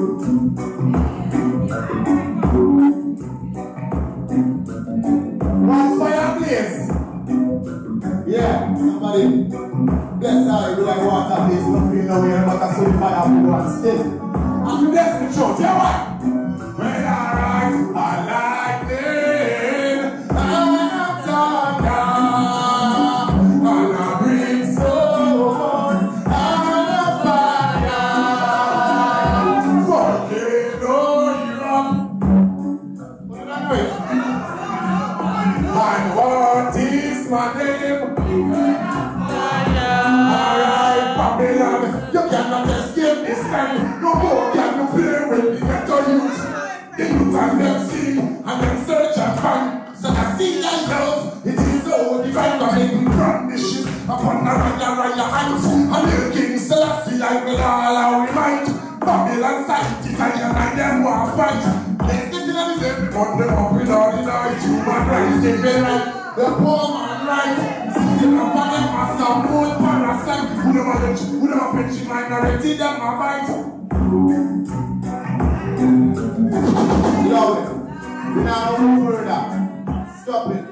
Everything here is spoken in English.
One fire place. Yeah, somebody. Bless her with like water place. Nothing now here, but I saw the fire people and still. I'm blessed the church. Yeah, what? When I rise, I like it. I'm done now. And I bring soul. I'm a fire. Volcano, you up. What did I do it? And what is my name? Alright, Babylon, you cannot escape this time. No more can you play with the ghetto youth. The youth and them see and them search and find. So I see and love, it is so divine. But they can run this shit upon the raya heights. And the king Selassie, I will all remind. Babylon sight, Italian and them war fight. They're sitting on the same, but them up with all the night. Human rights, they feel right. The poor man right. Sitting up on them as some old parasite. Who never pension minority, them a bite. Love it. We're not over that. Stop it.